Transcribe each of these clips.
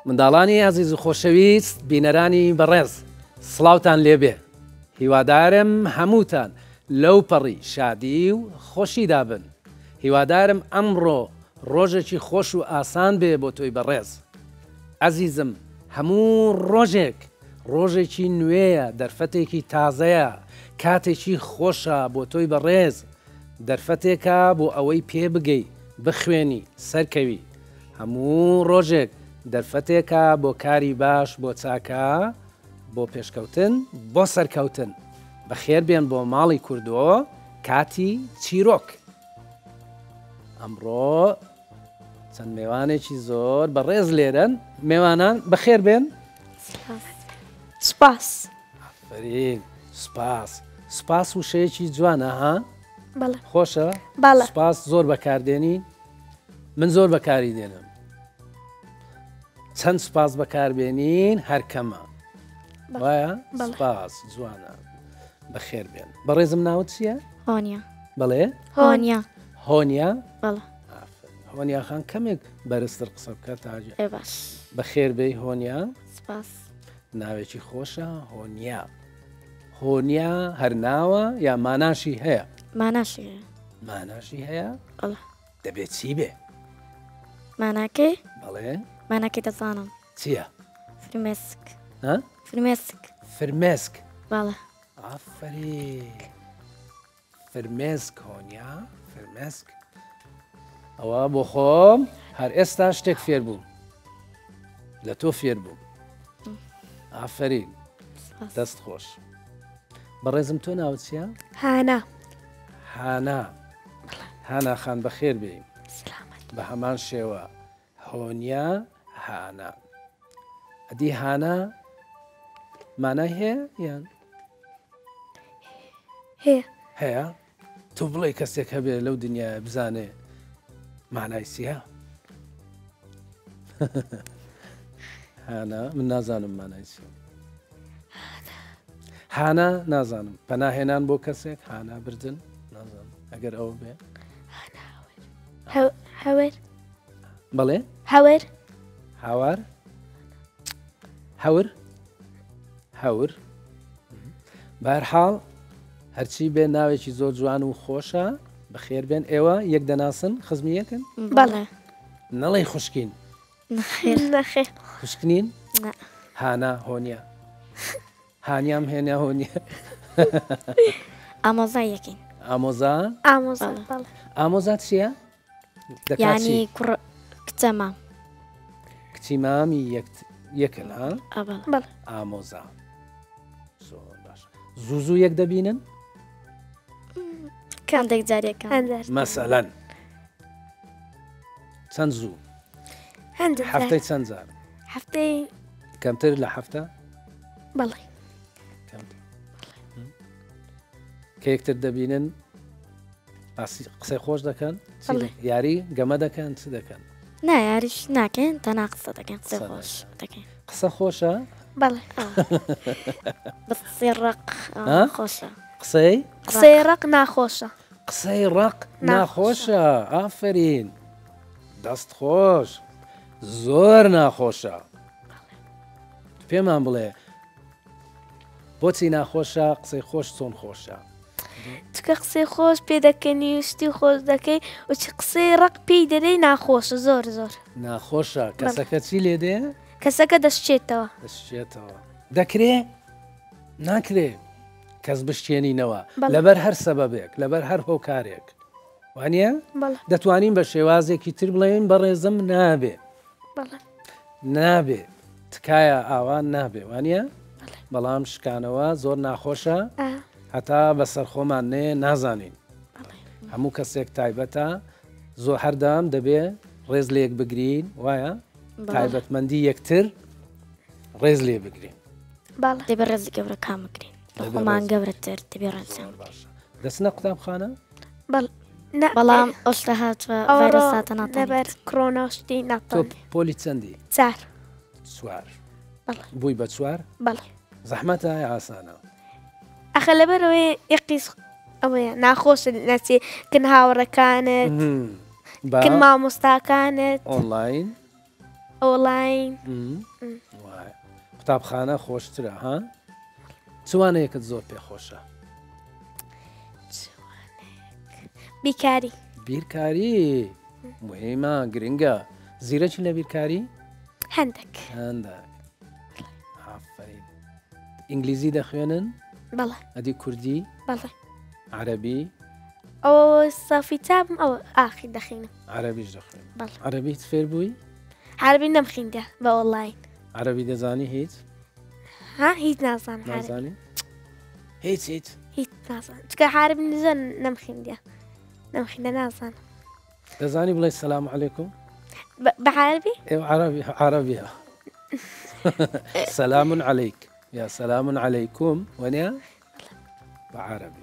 منداڵانی عزیز و خۆشەویست بینەرانی بەڕێز سڵاوتان لێبێ هیوادارم هەمووتان لەو پەڕی شادی و خۆشیدا بن هیوادارم ئەمڕۆ ڕۆژێکی خۆش و ئاسان بێ بۆ تۆی بەڕێز عزیزم هەموو ڕۆژێکی نوێیە دەرفەتێکی تازەیە کاتێکی خۆشە بۆ تۆی بەڕێز دەرفەتێکە بۆ ئەوەی پێ بگەی بخوێنی سەرکەوی هەموو ڕۆژێک دەرفەتێکە بۆ کاری باش بۆ چاکە بۆ پێشکەوتن بۆ سەرکەوتن بەخێر بێن بۆ ماڵی کوردەوە کاتی چیرۆک ئەمڕۆ چەند میوانێکی زۆر بەڕێز لێرن میوانان بەخێر بێن سپاس ئافرین سپاس وشەیەکی جوانە ها خۆشە سپاس زۆر بەکاردێنی من زۆر بەکاری دێنم چەند سپاس بەکاربێنین هەرکەمە وایە سپاس جوانە بەخێر بێن بەڕێزم ناوت چییە؟ هۆنیا بەڵێ هۆنیا هۆنیا خان کەمێک بەرزتر قسە بکە تاجە باش بەخێر بێی هۆنیا سپاس ناوێکی خۆشە هۆنیا هەر ناوە یا ماناشی هەیە ماناشی هەیە دەبێت چی بێ ماناکەی بەڵێ ماناکەی دەزانم چییە؟ فرمێسک بەڵێ ئافرین فرمێسک هۆنیا فرمێسک ئەوە بۆ خۆم هەر ئێستا شتێک فێر بووم لە تۆ فێر بووم ئافرین دەست خۆش بەڕێزم تۆ ناوت چییە؟ هانا خان بەخێر بێین بە هەمان شێوە هۆنیا هانا ئەدی هانا مانای هەیە یان هەیە تۆ بڵێ کەسێک هەبێ لەو دنیا بزانێ مانای چییە؟ هانا من نازانم مانای چییە هانا نازانم پەناهێنان بۆ کەسێک هانا بردن نازانم ئەگەر ئەوە بێ هەور بەڵێ هەور بەهەرحاڵ هەرچی بێ ناوێکی زۆر جوان و خۆشە بەخێر بێن ئێوە یەک دەناسن خزمی یەکن بەڵێ نەڵێ خوشکین خوشکنین هانا هۆنیا هانیام هێنیا هۆنیە ئامۆزا یەکەین ئامۆزا چییە؟ ینی کچە مام کچی مامی یەکن ها ئامۆزا زۆر باش زوو یەک دەبینن؟ کەندێک جارێکە مەسەلەن چەند زوو هەفتەی چەند جار هەفتەی کەمتر لە هەفتە بەڵێ کە یەکتر دەبینن قسەی خۆش دەکەن یاری گەمە دەکەن چ دەکەن نا یاریش ناکەین تەنا قسە دەکەن قسە خۆش دەکەین قسە خۆشە بەڵێ قسەی ڕق خۆشە قسەی ڕق ناخۆشە قسەی ڕق ناخۆشە ئافرین دەست خۆش زۆر ناخۆشە پێمان بڵێ بۆچی ناخۆشە قسەی خۆش چۆن خۆشە چکە قسەی خۆش پێ دەکەنی وشتی خۆش دەکەی وچ قسەی ڕق پێی دەدەی ناخۆشە زۆر ناخۆشە کەسەکە چی لێ دێ کەسەکە دەشتێتەوە دەکرێ ناکرێ کەس بشتێنینەوە لەبەر هەر سەبەبێک لەبەر هەر هۆکارێک وانە دەتوانین بە شێوازێکی تر بڵێن بەڕێزم نابێ تکایە ئاوان نابێ وانە بەڵام شکانەوە زۆر ناخۆشە هەتا بەسەر خۆمان نێ نازانین هەموو کەسێک تایبەتە زۆر هەردام دەبێ ڕێز لێک بگرین وایە تایبەتمەندی یەکتر ڕێز لێ بگرین دەبێ ڕێزی گەورە کامەگرین خۆمان گەورەتر دەبێ ڕێزان دەچنە قوتابخانە بەڵام ئەوشتە هاتووە ڤایرۆساتە لەبەر کڕۆناشتی ناتوانێت پۆلی چەندی؟ چوار بووی بە چوار؟ زەحمەتە ئاسانە ئەخە لەبەرەوەی یەقیس ئەوەیە ناخۆشە نەچێ کن هاوڕەکانت کن مامۆستاکانت ئۆنلاین ئۆنلاین وای قوتابخانە خۆشترە ها چوانەیەکت زۆر پێخۆشە بیکاری بیرکاری مهمە گرنگە زیرەکی لە بیرکاری هەندێک هەندە ئافرین ئینگلیزی دەخوێنن بەڵێ ئەدی کوردی بەڵێ عەرەبی ئەو سەفی چاپم ئەوە ئاخی دەخینم عەرەبیش دەخوێن بەڵێ عەرەبیت فێر بووی عەربی نەمخیندە بە ئۆنلاین عەرەبی دەزانی هیچ ها هیچ نازانم عەربی. نازانی هیچ هیچ نازانم چکە عەربی نزە نەمخیندە نازانم دەزانی بڵێ سەلام عەلەیکوم بە عەربی ايوه عربي سلام عليك يا سلام عليكم ونيا بعربي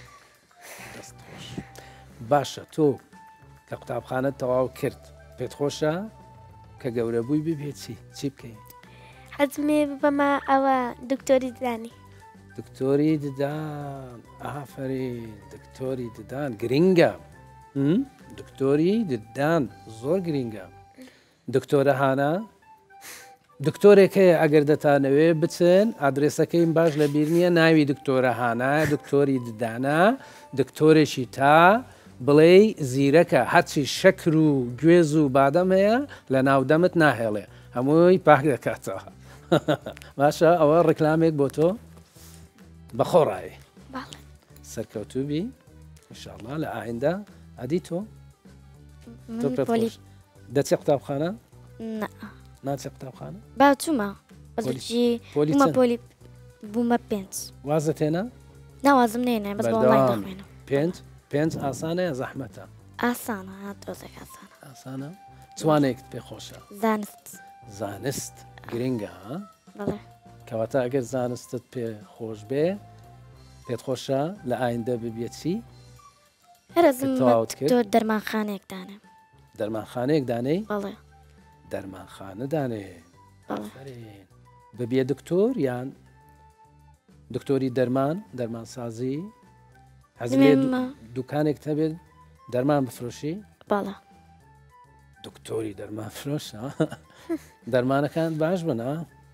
باشا تو كقطاب خانة تواو كرت بيت خوشا كجوربوي ببيتي چی بكي حەزمێ بەما ئەوە دکتۆری ددانی دكتوري ددان آفرين دكتوري ددان گرنگا دكتوري ددان زور گرنگا دکتۆرە هانا دکتۆرێک هەیە ئەگەر دەتانەوێ بچن ئادرێسەکەیم باش لە بیر نییە ناوی دکتۆرە هانا دکتۆری ددانە دکتۆرێکی تا بڵێ زیرەکە هەرچی شەکر و گوێز و بادەم هەیە لە ناودەمت ناهێڵێ هەمووی پاک دەکاتەوە باشە ئەوە ڕێکلامێک بۆ تۆ بەخۆڕایی سەرکەوتوبی ئینشاءڵڵا لە ئایندە ئەدی تۆ دەچێ قوتابخانە ناچێ قوتابخانە باچوومە بەزجی پۆلی بوومە پێنج وازە تێنە ناوازم نێنێ بەس بەڵای دەخوێنم پێنج ئاسانەیە زەحمەتە ئاسانە دۆزێک ئاسانە ئاسانە چوانێکت پێخۆشە زانست گرنگە بەڵێ کەواتە ئەگەر زانستت پێ خۆش بێ پێت خۆشە لە ئایندە ببێتی هەرزم تۆ دەرمانخانەیەکدانێ دەرمانخانەیەک دانەی بەڵێ دەرمانخانە دانێ ببیە دکتۆر یان دکتۆری دەرمان سازی حەزم دوکانێک هەبێت دەرمان بفرۆشی بەڵێ دکتۆری دەرمان فرۆشە دەرمانەکان باش بنە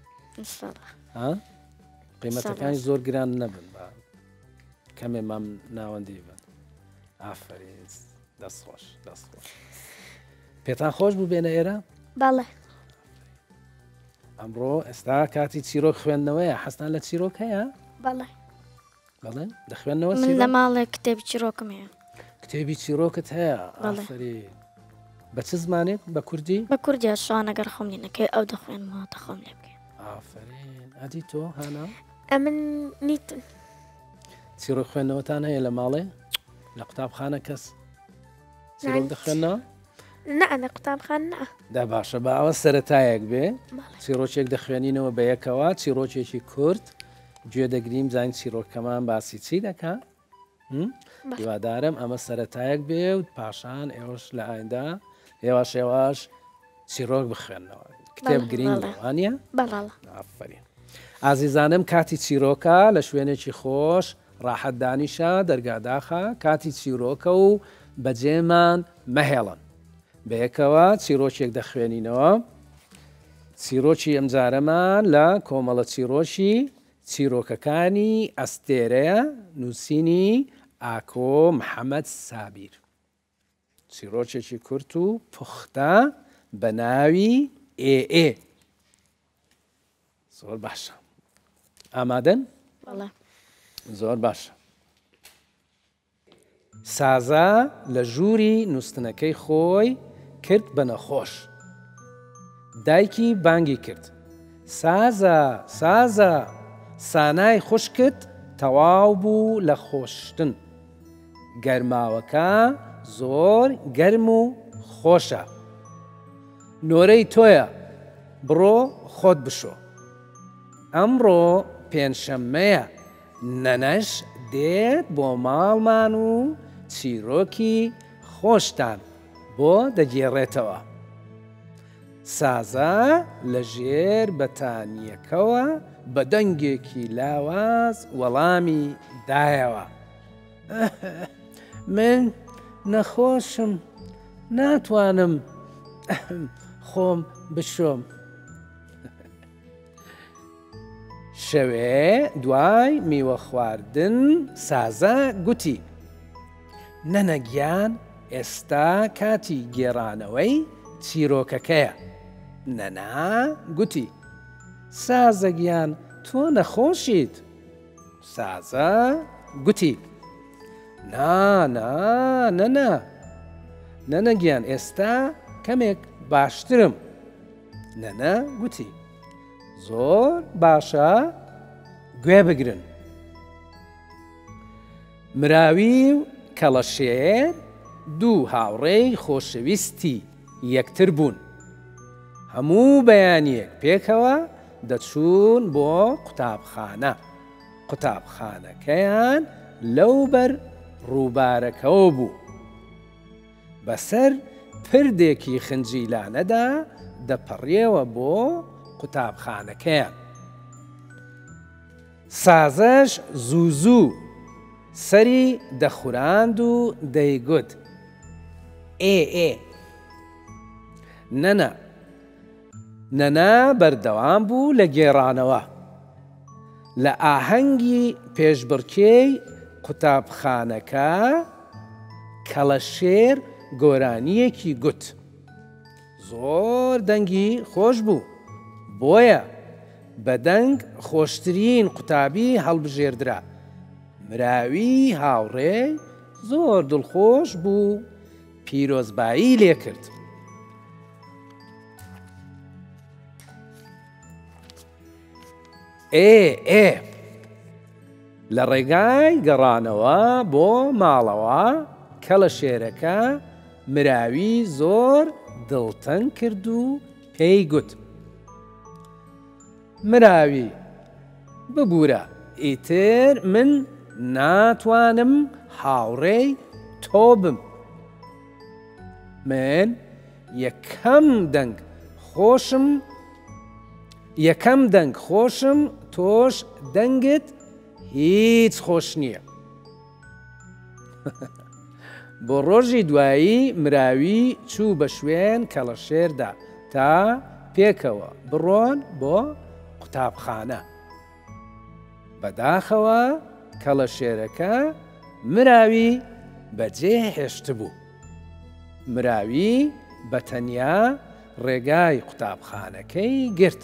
قیمەتەکانی زۆر گران نەبن بە کەمێ مام ناوەندی بن ئافرین دەستخۆش دەستخۆش پێتان خۆش بوو بێنە ئێرە بەڵێ ئەمڕۆ ئێستا کاتی چیرۆک خوێندنەوەیە حەستان لە چیرۆک هەیە بەڵێ بەڵێ دەخوێندنەوە من لە ماڵێک کتێبی چیرۆکم هەیە کتێبی چیرۆکت هەیە ئافرین بە چ زمانێک بە کوردی بە کوردی شوانەگەر خۆمنینەکەی ئەو دەخوێنمەوە دەخۆم لێ بکەین ئافرین ئەدی تۆ هانا ئەمن نیتن چیرۆک خوێندنەوەتان هەیە لە ماڵێ لە قوتابخانە کەس چیرۆک دەخوێنەوە نەئەنە قوتابخان نە دا باشە بە ئەوە سەرەتایەک بێ چیرۆکێک دەخوێنینەوە بە یەکەوە چیرۆکێکی کورد گوێ دەگریم زانین چیرۆکەمان باسی چی دەکا هیوادارم ئەمە سەرەتایەک بێ و پاشان ئێوەش لە ئایندە هێواش چیرۆک بخوێنەوە کتێب گرنگوانە ئافرین ئازیزانم کاتی چیرۆکە لە شوێنێکی خۆش ڕاحەت دانیشە دەرگاداخە کاتی چیرۆکە و بەجێمان مەهێڵن بەیەکەوە چیرۆکێک دەخوێنینەوە چیرۆکی ئەمجارەمان لە کۆمەڵە چیرۆکەکانی ئەستێرەیە نووسینی ئاکۆ محەممەد سابیر چیرۆکێکی کورت و پوختە بە ناوی ئێ زۆر باشە ئامادەن زۆر باشە سازە لە ژووری نووسنەکەی خۆی کرد بە نەخۆش دایکی بانگی کرد سازە سانای خوشکت تەواو بوو لە خۆشتن گەرماوەکە زۆر گەرم و خۆشە نۆرەی تۆیە بڕۆ خۆت بشۆ ئەمڕۆ پێنجشەممەیە نەنەش دێت بۆ ماڵمان و چیرۆکی خۆشتان بۆ دەگێڕێتەوە سازە لە ژێر بەتانیەکەوە بە دەنگێکی لاواز وەڵامی دایەوە من نەخۆشم ناتوانم خۆم بشۆم. شەوێ دوای میوە خواردن سازە گوتی: نەنەگیان ئێستا کاتی گێڕانەوەی چیرۆکەکەیە. نەنا گوتی: سازە گیان تۆ نەخۆشیت. سازە گوتی: نەنە گیان ئێستا کەمێک باشترم. نەنە گوتی: زۆر باشە، گوێ بگرن. مراوی و کەڵەشێر دوو هاوڕێی خۆشەویستی یەکتر بوون. هەموو بەیانیەک پێکەوە دەچوون بۆ قوتابخانە. قوتابخانەکەیان لەوبەر ڕووبارەکەەوە بوو. بەسەر پردێکی خنجیلانەدا دەپەڕیەوە بۆ قوتابخانەکەیان. سازەش زوو سەری دەخوراند و دەیگوت: ئێ نەنا بەردەوام بوو لە گێڕانەوە. لە ئاهەنگی پێشبڕکێی قوتابخانەکە کەڵەشێر گۆرانیەکی گوت. زۆر دەنگی خۆش بوو، بۆیە بە دەنگ خۆشترین قوتابی هەڵبژێردرا. مراوی هاوڕێ زۆر دڵخۆش بوو، پیرۆزبایی لێ کرد. لە ڕێگای گەڕانەوە بۆ ماڵەوە کەڵەشێرەکە مراوی زۆر دڵتەنگ کرد و پێی گوت: مراوی ببوورە، ئیتر من ناتوانم هاوڕێی تۆ بم. من یەکەم دەنگ خۆشم، تۆش دەنگت هیچ خۆش نییە. بۆ ڕۆژی دوایی مراوی چوو بە شوێن کەڵەشێردا تا پێکەوە بڕۆن بۆ قوتابخانە. بەداخەوە کەڵەشێرەکە مراوی بەجێ هێشت بوو. مراوی بەتەنیا ڕێگای قوتابخانەکەی گرت.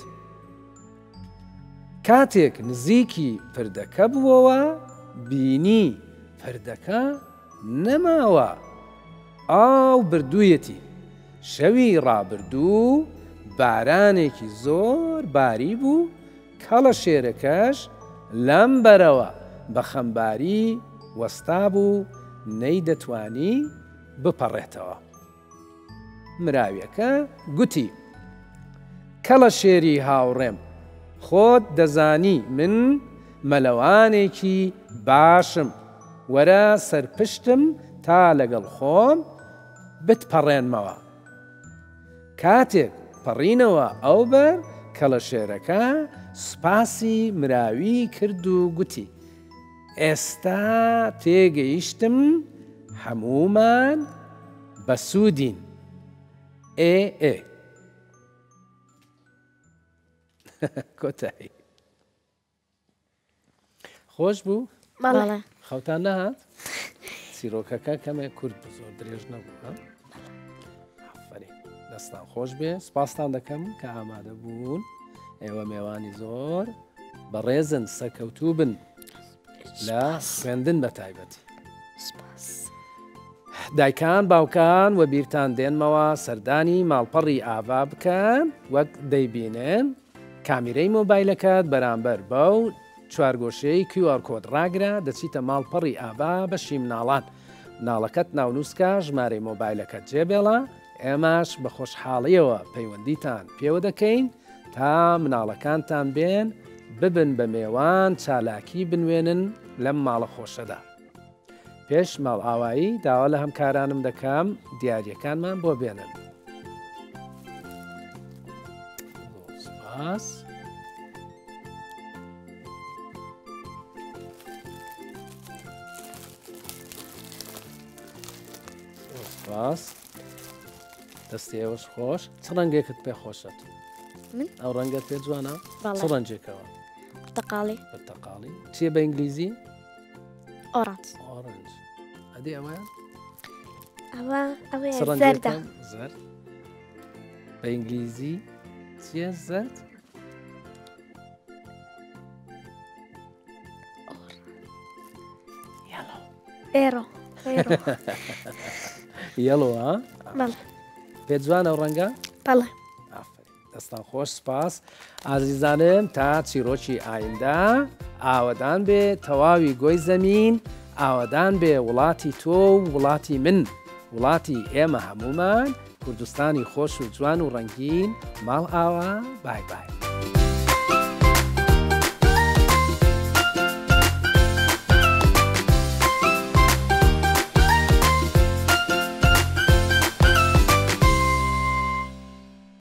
کاتێک نزیکی پردەکە بووەوە، بینی پردەکە نەماوە. ئاو بردوویەتی. شەوی ڕابردوو بارانێکی زۆر باری بوو. کەڵەشێرەکەش لەم بەرەوە بە خەمباری وەستا بوو، نەیدەتوانی بپەڕێتەوە. مراویەکە گوتی: کەڵەشێری هاوڕێم، خۆت دەزانی من مەلەوانێکی باشم. وەرە سەرپشتم تا لەگەڵ خۆم بتپەڕێنمەوە. کاتێک پەڕینەوە ئەوبەر، کەڵەشێرەکە سوپاسی مراوی کرد و گوتی: ئێستا تێگەیشتم هەموومان بەسوودین. کۆتایی خۆش بوو؟ بەڵێ. خەوتان نەهات؟ چیرۆکەکە کەمێک کورت بوو، زۆر درێژ نەبوو. دەستان خۆش بێ. سپاسان دەکەم کە ئامادە بوون. ئێوە میێوانی زۆر بەڕێزن، سەرکەوتوو بن لە خوێندن بە تایبەتی. دایکان، باوکان و بیرتان دێنمەوە سەردانی ماڵپەڕی ئاوا بکەن. وەک دەیبینن کامیرەی مۆبایلەکەت بەرامبەر بەو چوارگۆشەی QR کۆد ڕاگرە، دەچیتە ماڵپەڕی ئاوا بەشی مناڵان. مناڵەکەت ناونووسکە، ژمارەی مۆبایلەکەت جێبێڵە. ئێمەش بە خۆشحاڵیەوە پەیوەندیتان پێوە دەکەین تا مناڵەکانتان بێن ببن بە میێوان چالاکی بنوێنن لەم ماڵە خۆشەدا. پێش ماڵ ئاوایی داوا لە هەمکارانم دەکەم دیاریەکانمان بۆ بێنن. سپاس. سپاس. دەستی ئێوەش خۆش چ ڕەنگێکت پێ خۆشەت من؟ ئەو ڕەنگەت پێ جوانە بەڵێ. چ ڕەنجێکەوە برتقالي بەتەقاڵی چیە بە ئینگلیزی أورانج ئۆرنج ئەدی ئەوە ئەوە چ زەردە ڕەنگێکن؟ زەرد بە ئینگلیزی چیە زەرد ئێرۆ یەڵۆە بەڵێ پێ جوانە ئەو ڕەنگە بەڵێ دەستان خۆش سپاس ئازیزانم تا چیرۆکی ئایندا ئاوەدان بێ تەواوی گۆی زەمین ئاوەدان بێ وڵاتی تۆ و وڵاتی من وڵاتی ئێمە هەمومان کوردستانی خۆش و جوان و ڕەنگین ماڵ ئاوا بای بای